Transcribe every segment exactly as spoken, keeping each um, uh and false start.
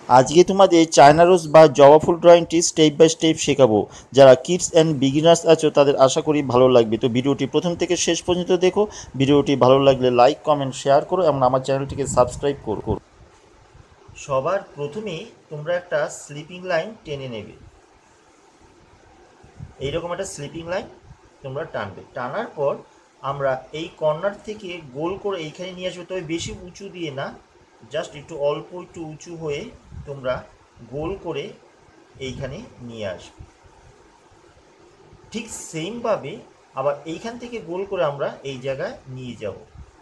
আজকে তোমাদের China rose বা জবা ফুল ড্রয়িংটি স্টেপ বাই স্টেপ শেখাবো। যারা কিডস অ্যান্ড বিগিনার্স আছো তাদের আশা করি ভালো লাগবে। তো ভিডিওটি প্রথম থেকে শেষ পর্যন্ত দেখো। ভিডিওটি ভালো লাগলে লাইক কমেন্ট শেয়ার করো এবং আমার চ্যানেলটিকে সাবস্ক্রাইব করো। সবার প্রথমেই তোমরা একটা স্লিপিং লাইন টেনে নেবে। এইরকম একটা স্লিপিং লাইন তোমরা টানবে। টানার পর আমরা এই কর্নার থেকে গোল করে এইখানে নিয়ে আসবে, তবে বেশি উঁচু দিয়ে না, জাস্ট একটু অল্প একটু উঁচু হয়ে তোমরা গোল করে এইখানে নিয়ে আসবে। ঠিক সেমভাবে আবার এইখান থেকে গোল করে আমরা এই জায়গায় নিয়ে যাব।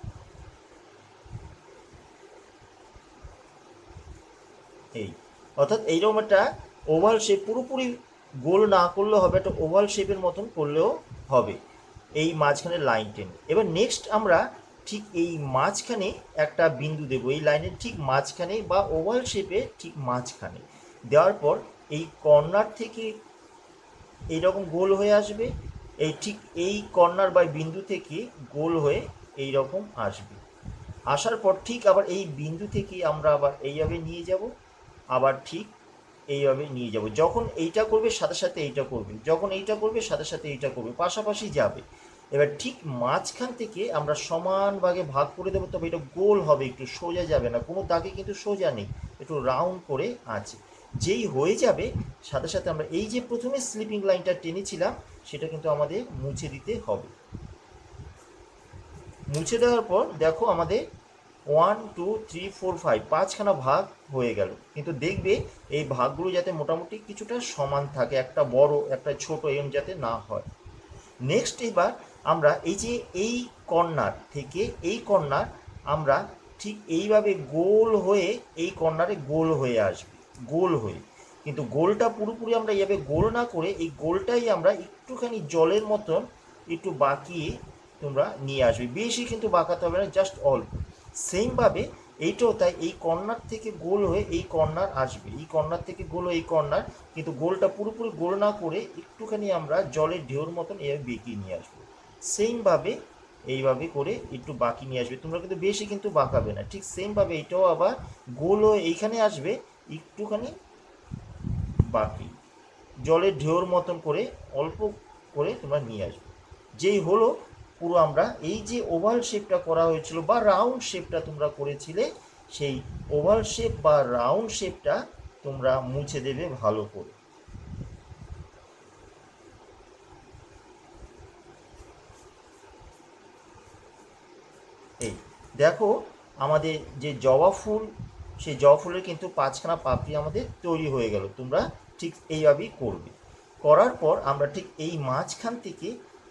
এই অর্থাৎ এইরকম একটা ওভাল শেপ, পুরোপুরি গোল না করলেও হবে, একটা ওভাল শেপের মতন করলেও হবে এই মাঝখানে লাইন টেনে। এবার নেক্সট আমরা ঠিক এই মাঝখানে একটা বিন্দু দেবো, এই লাইনের ঠিক মাঝখানে বা ওভাল শেপে ঠিক মাঝখানে দেওয়ার পর এই কর্নার থেকে এইরকম গোল হয়ে আসবে, এই ঠিক এই কর্নার বা বিন্দু থেকে গোল হয়ে এই রকম আসবে। আসার পর ঠিক আবার এই বিন্দু থেকে আমরা আবার এইভাবে নিয়ে যাব, আবার ঠিক এইভাবে নিয়ে যাব। যখন এইটা করবে সাথে সাথে এইটা করবে, যখন এইটা করবে সাথে সাথে এইটা করবে, পাশাপাশি যাবে। এবার ঠিক মাঝখান থেকে আমরা সমান ভাগে ভাগ করে দেবো, তবে এটা গোল হবে, একটু সোজা যাবে না, কোনো দাগে কিন্তু সোজা নেই, একটু রাউন্ড করে আছে। যেই হয়ে যাবে সাথে সাথে আমরা এই যে প্রথমে স্লিপিং লাইনটা টেনেছিলাম সেটা কিন্তু আমাদের মুছে দিতে হবে। মুছে দেওয়ার পর দেখো আমাদের one two three four five পাঁচখানা ভাগ হয়ে গেল, কিন্তু দেখবে এই ভাগগুলো যাতে মোটামুটি কিছুটা সমান থাকে, একটা বড় একটা ছোট এরকম যাতে না হয়। নেক্সট এবার আমরা এই যে এই কর্নার থেকে এই কর্নার আমরা ঠিক এইভাবে গোল হয়ে এই কর্নারে গোল হয়ে আসবে, গোল হয়ে, কিন্তু গোলটা পুরোপুরি আমরা এইভাবে গোল না করে এই গোলটাই আমরা একটুখানি জলের মতন একটু বাঁকিয়ে তোমরা নিয়ে আসবে, বেশি কিন্তু বাঁকাতে হবে না, জাস্ট অল্প। সেমভাবে এইটাও তাই, এই কর্নার থেকে গোল হয়ে এই কর্নার আসবে, এই কর্নার থেকে গোল হয়ে এই কর্নার, কিন্তু গোলটা পুরোপুরি গোল না করে একটুখানি আমরা জলের ঢেউর মতন এইভাবে বেঁকিয়ে নিয়ে আসবো। সেমভাবে এইভাবে করে একটু বাঁকি নিয়ে আসবে, তোমরা কিন্তু বেশি কিন্তু বাঁকাবে না। ঠিক সেমভাবে এটাও আবার গোল হয়ে এইখানে আসবে, একটুখানি বাঁকি জলের ঢেউর মতন করে অল্প করে তোমরা নিয়ে আসবে। যেই হলো পুরো আমরা এই যে ওভাল শেপটা করা হয়েছিল বা রাউন্ড শেপটা তোমরা করেছিলে, সেই ওভাল শেপ বা রাউন্ড শেপটা তোমরা মুছে দেবে ভালো করে। এই দেখো আমাদের যে জবা ফুল, সেই জবা ফুলের কিন্তু পাঁচখানা পাপড়ি আমাদের তৈরি হয়ে গেল। তোমরা ঠিক এইভাবেই করবে। করার পর আমরা ঠিক এই মাঝখান থেকে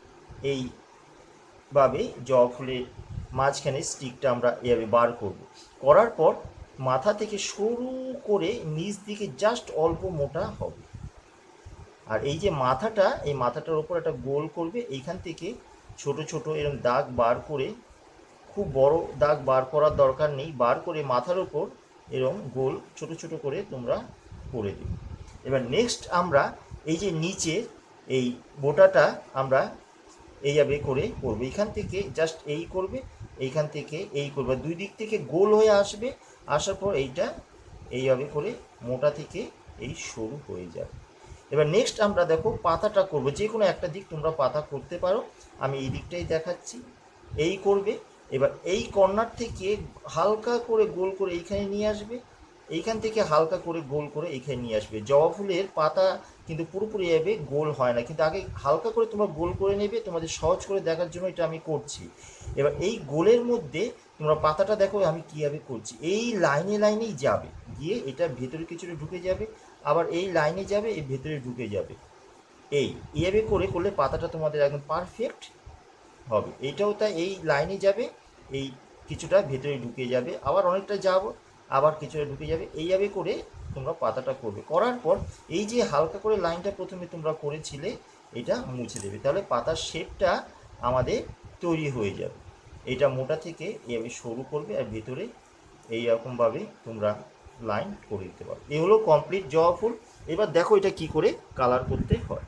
এইভাবে জবা ফুলের মাঝখানে স্টিকটা আমরা এভাবে বার করব। করার পর মাথা থেকে সরু করে নিচ দিকে জাস্ট অল্প মোটা হবে, আর এই যে মাথাটা, এই মাথাটার ওপর একটা গোল করবে, এইখান থেকে ছোট ছোট এরকম দাগ বার করে, খুব বড় দাগ বার করার দরকার নেই, বার করে মাথার ওপর এরকম গোল ছোট ছোট করে তোমরা করে দেবে। এবার নেক্সট আমরা এই যে নিচে এই বোটাটা আমরা এইভাবে করে করবে, এইখান থেকে জাস্ট এই করবে, এইখান থেকে এই করবে, দুই দিক থেকে গোল হয়ে আসবে, আসার পর এইটা এইভাবে করে মোটা থেকে এই সরু হয়ে যাবে। এবার নেক্সট আমরা দেখো পাতাটা করব, যে কোনো একটা দিক তোমরা পাতা করতে পারো, আমি এই দিকটাই দেখাচ্ছি। এই করবে, এবার এই কর্নার থেকে হালকা করে গোল করে এইখানে নিয়ে আসবে, এইখান থেকে হালকা করে গোল করে এইখানে নিয়ে আসবে। জবা ফুলের পাতা কিন্তু পুরোপুরি এভাবে গোল হয় না, কিন্তু আগে হালকা করে তোমরা গোল করে নেবে, তোমাদের সহজ করে দেখার জন্য এটা আমি করছি। এবার এই গোলের মধ্যে তোমরা পাতাটা দেখো আমি কীভাবে করছি, এই লাইনে লাইনেই যাবে, গিয়ে এটা ভেতরে কিছুটা ঢুকে যাবে, আবার এই লাইনে যাবে, এই ভেতরে ঢুকে যাবে। এই এভাবে করে করলে পাতাটা তোমাদের একদম পারফেক্ট হবে। এইটাও তাই, এই লাইনে যাবে, এই কিছুটা ভেতরে ঢুকে যাবে, আবার অনেকটা যাব, আবার কিছুটা ঢুকে যাবে, এইভাবে করে তোমরা পাতাটা করবে। করার পর এই যে হালকা করে লাইনটা প্রথমে তোমরা করেছিলে এটা মুছে দেবে, তাহলে পাতার শেপটা আমাদের তৈরি হয়ে যাবে। এটা মোটা থেকে এভাবে সরু করবে, আর ভেতরে এইরকমভাবে তোমরা লাইন করে দিতে পারো। এই হলো কমপ্লিট জবা ফুল। এবার দেখো এটা কি করে কালার করতে হয়।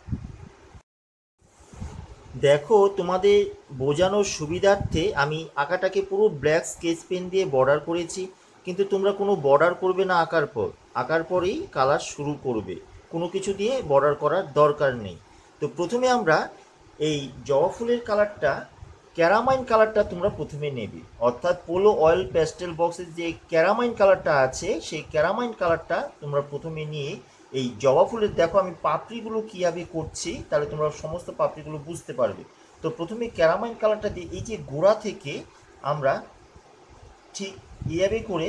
দেখো তোমাদের বোঝানোর সুবিধার্থে আমি আঁকাটাকে পুরো ব্ল্যাক স্কেচ পেন দিয়ে বর্ডার করেছি, কিন্তু তোমরা কোনো বর্ডার করবে না আঁকার পর, আঁকার পরেই কালার শুরু করবে, কোনো কিছু দিয়ে বর্ডার করার দরকার নেই। তো প্রথমে আমরা এই জবা ফুলের কালারটা, ক্যারামাইন কালারটা তোমরা প্রথমে নেবে, অর্থাৎ পোলো অয়েল প্যাস্টেল বক্সের যে ক্যারামাইন কালারটা আছে সেই ক্যারামাইন কালারটা তোমরা প্রথমে নিয়ে এই জবা ফুলের, দেখো আমি পাপড়িগুলো কীভাবে করছি তাহলে তোমরা সমস্ত পাপড়িগুলো বুঝতে পারবে। তো প্রথমে ক্যারামাইন কালারটা দিয়ে এই যে গোড়া থেকে আমরা ঠিক এইভাবে করে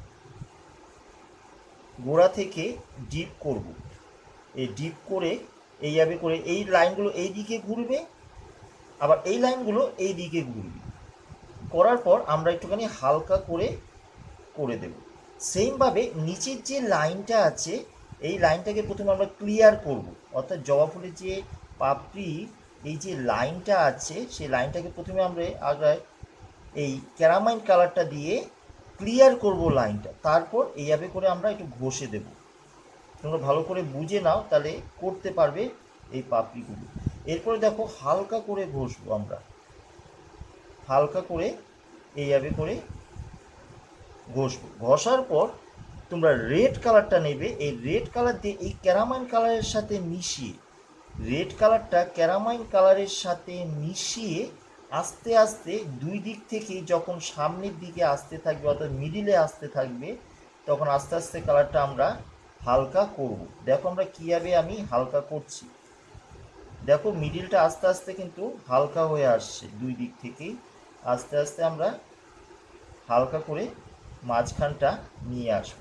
গোড়া থেকে ডিপ করব, এই ডিপ করে এইভাবে করে এই লাইনগুলো এই দিকে ঘুরবে, আবার এই লাইনগুলো এই দিকে ঘুরবে, করার পর আমরা একটুখানি হালকা করে করে দেব। সেমভাবে নিচের যে লাইনটা আছে এই লাইনটাকে প্রথমে আমরা ক্লিয়ার করব, অর্থাৎ জবা ফুলের যে পাপড়ি এই যে লাইনটা আছে সেই লাইনটাকে প্রথমে আমরা আগে এই ক্যারামাইন কালারটা দিয়ে ক্লিয়ার করব লাইনটা, তারপর এইভাবে করে আমরা একটু ঘষে দেব। তোমরা ভালো করে বুঝে নাও তাহলে করতে পারবে এই পাপড়িগুলো। এরপরে দেখো হালকা করে ঘষবো আমরা, হালকা করে এইভাবে করে ঘষবো। ঘষার পর তোমরা রেড কালারটা নেবে, এই রেড কালার দিয়ে এই ক্যারামাইন কালারের সাথে মিশিয়ে, রেড কালারটা ক্যারামাইন কালারের সাথে মিশিয়ে আস্তে আস্তে দুই দিক থেকে যখন সামনের দিকে আসতে থাকবে অর্থাৎ মিডিলে আসতে থাকবে তখন আস্তে আস্তে কালারটা আমরা হালকা করব। দেখো আমরা কীভাবে আমি হালকা করছি, দেখো মিডিলটা আস্তে আস্তে কিন্তু হালকা হয়ে আসছে, দুই দিক থেকেই আস্তে আস্তে আমরা হালকা করে মাঝখানটা নিয়ে আসব।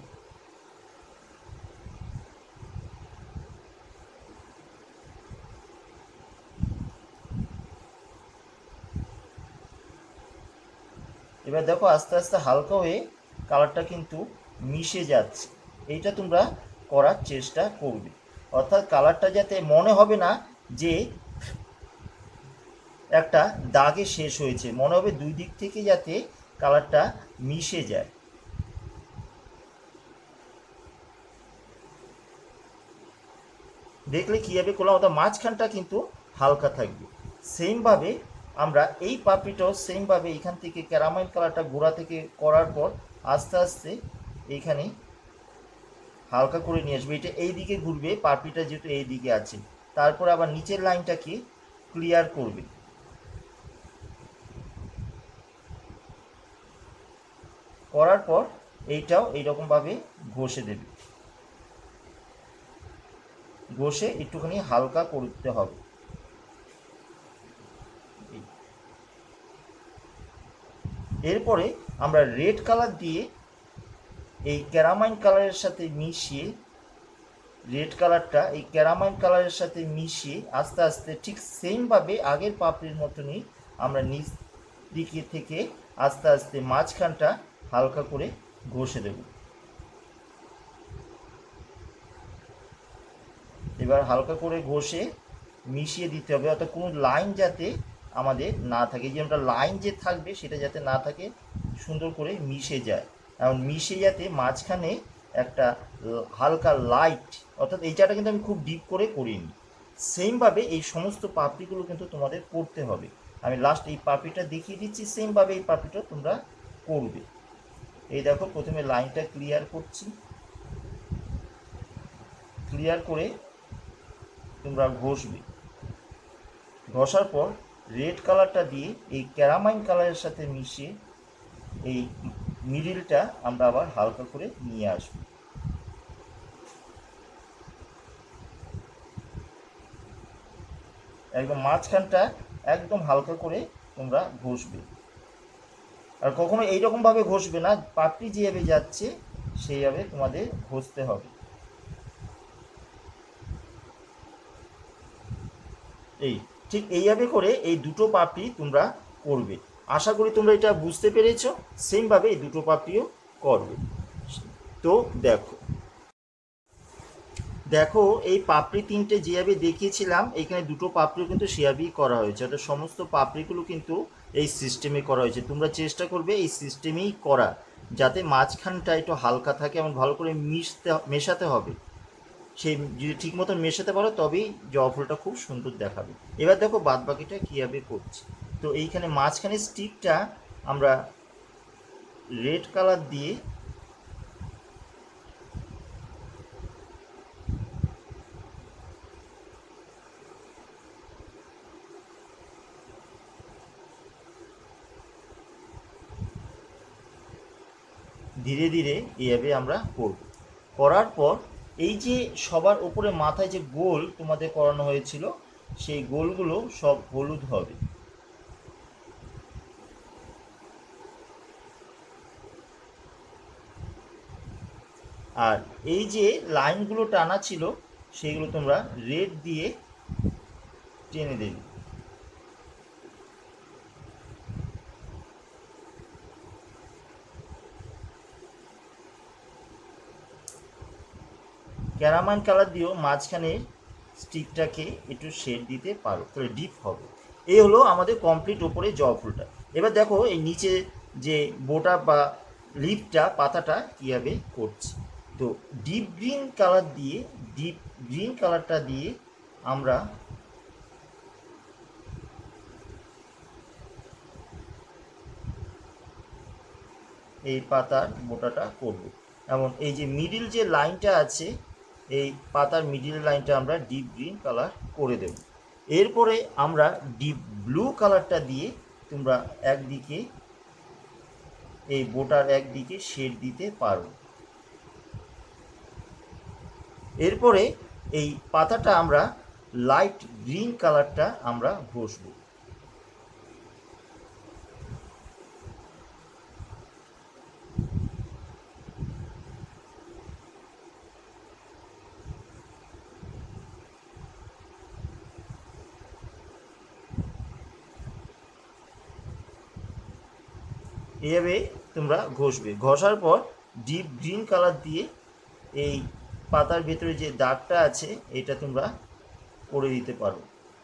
এবার দেখো আস্তে আস্তে হালকা হয়ে কালারটা কিন্তু মিশে যাচ্ছে, এইটা তোমরা করার চেষ্টা করবে, অর্থাৎ কালারটা যাতে মনে হবে না যে একটা দাগে শেষ হয়েছে, মনে হবে দুই দিক থেকে যাতে কালারটা মিশে যায়। দেখলে কীভাবে করলাম, অর্থাৎ মাঝখানটা কিন্তু হালকা থাকবে। সেমভাবে আমরা এই পাপড়িটাও সেমভাবে এখান থেকে ক্যারামাইল কালারটা গোড়া থেকে করার পর আস্তে আস্তে এইখানে হালকা করে নিয়ে আসবে, এটা এই দিকে ঘুরবে, পাপড়িটা যেহেতু এই দিকে আছে, তারপর আবার নিচের লাইনটাকে ক্লিয়ার করবে। করার পর এইটাও এইরকমভাবে ঘষে দেবে, ঘষে একটুখানি হালকা করতে হবে। এরপরে আমরা রেড কালার দিয়ে এই ক্যারামাইন কালারের সাথে মিশিয়ে, রেড কালারটা এই ক্যারামাইন কালারের সাথে মিশিয়ে আস্তে আস্তে ঠিক সেমভাবে আগের পাপড়ির মতনই আমরা নিচ দিকে থেকে আস্তে আস্তে মাঝখানটা হালকা করে ঘষে দেব। এবার হালকা করে ঘষে মিশিয়ে দিতে হবে, অর্থাৎ কোনো লাইন যাতে আমাদের না থাকে, যে আমরা লাইন যে থাকবে সেটা যাতে না থাকে, সুন্দর করে মিশে যায়, এবং মিশে যাতে মাঝখানে একটা হালকা লাইট, অর্থাৎ এই জায়গাটা কিন্তু আমি খুব ডিপ করে করিনি। সেমভাবে এই সমস্ত পাপড়িগুলো কিন্তু তোমাদের করতে হবে। আমি লাস্ট এই পাপড়িটা দেখিয়ে দিচ্ছি, সেমভাবে এই পাপড়িটা তোমরা করবে। এই দেখো প্রথমে লাইনটা ক্লিয়ার করছি, ক্লিয়ার করে তোমরা ঘষবে, ঘষার পর রেড কালারটা দিয়ে এই ক্যারামাইন কালারের সাথে মিশিয়ে এই মিডিলটা আমরা আবার হালকা করে নিয়ে আসব। একদম মাঝখানটা একদম হালকা করে তোমরা ঘষবে, আর কখনো এইরকমভাবে ঘষবে না, পাপড়ি যেভাবে যাচ্ছে সেইভাবে তোমাদের ঘষতে হবে। এই ঠিক এইভাবে করে এই দুটো পাপড়ি তোমরা করবে। আশা করি তোমরা এটা বুঝতে পেরেছ। সেমভাবে এই দুটো পাপড়িও করবে। তো দেখো দেখো এই পাপড়ি তিনটে যেভাবে দেখিয়েছিলাম, এখানে দুটো পাপড়িও কিন্তু সেভাবেই করা হয়েছে, অর্থাৎ সমস্ত পাপড়িগুলো কিন্তু এই সিস্টেমে করা হয়েছে। তোমরা চেষ্টা করবে এই সিস্টেমেই করা, যাতে মাঝখানটা একটু হালকা থাকে এবং ভালো করে মিশতে মেশাতে হবে। সেই যদি ঠিক মতন মেশাতে পারো তবেই জবা ফুলটা খুব সুন্দর দেখাবে। এবার দেখো বাদ বাকিটা কীভাবে করছি। তো এইখানে মাঝখানে স্টিকটা আমরা রেড কালার দিয়ে ধীরে ধীরে এইভাবে আমরা করব। করার পর এই যে সবার উপরে মাথায় যে গোল তোমাদের করানো হয়েছিল সেই গোলগুলো সব হলুদ হবে। আর এই যে লাইনগুলো টানা ছিল সেগুলো তোমরা রেড দিয়ে টেনে দেবে। ক্যারামাইন কালার দিয়েও মাঝখানে স্টিকটাকে একটু শেড দিতে পারো, তাহলে ডিপ হবে। এই হলো আমাদের কমপ্লিট ওপরে জবা ফুলটা। এবার দেখো এই নিচে যে বোটা বা লিফটা পাতাটা কীভাবে করছি। তো ডিপ গ্রিন কালার দিয়ে ডিপ গ্রিন কালারটা দিয়ে আমরা এই পাতার বোটাটা করব। এমন এই যে মিডিল যে লাইনটা আছে এই পাতার মিডিল লাইনটা আমরা ডিপ গ্রিন কালার করে দেব। এরপরে আমরা ডিপ ব্লু কালারটা দিয়ে তোমরা একদিকে এই বোটার একদিকে শেড দিতে পারো। এরপরে এই পাতাটা আমরা লাইট গ্রিন কালারটা আমরা ঘষবো। এভাবে তোমরা ঘষবে। ঘষার পর ডিপ গ্রিন কালার দিয়ে এই পাতার ভেতরে যে দাগটা আছে এটা তোমরা করে দিতে পারো।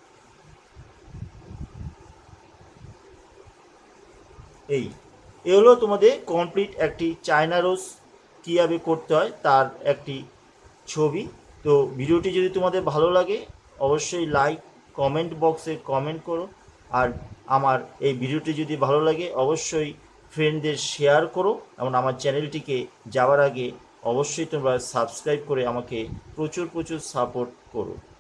এই এ হলো তোমাদের কমপ্লিট একটি চায়না রোজ কীভাবে করতে হয় তার একটি ছবি। তো ভিডিওটি যদি তোমাদের ভালো লাগে অবশ্যই লাইক কমেন্ট বক্সে কমেন্ট করো। আর আমার এই ভিডিওটি যদি ভালো লাগে অবশ্যই ফ্রেন্ডদের শেয়ার করো এবং আমার চ্যানেলটিকে যাওয়ার আগে অবশ্যই তোমরা সাবস্ক্রাইব করে আমাকে প্রচুর প্রচুর সাপোর্ট করো।